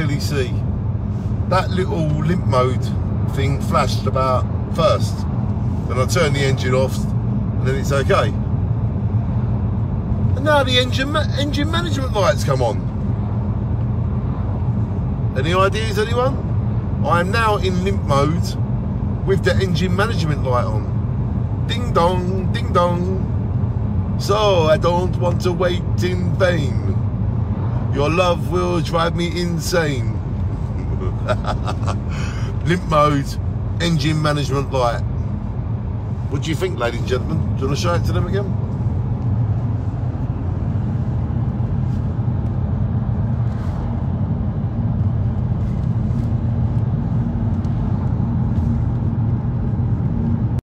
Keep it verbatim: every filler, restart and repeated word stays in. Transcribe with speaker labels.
Speaker 1: clearly see. That little limp mode thing flashed about first. Then I turned the engine off, and then it's okay. And now the engine ma engine management lights come on. Any ideas, anyone? I am now in limp mode with the engine management light on. Ding dong, ding dong. So I don't want to wait in vain. Your love will drive me insane. Limp mode, engine management light. What do you think, ladies and gentlemen? Do you want to show it to them again?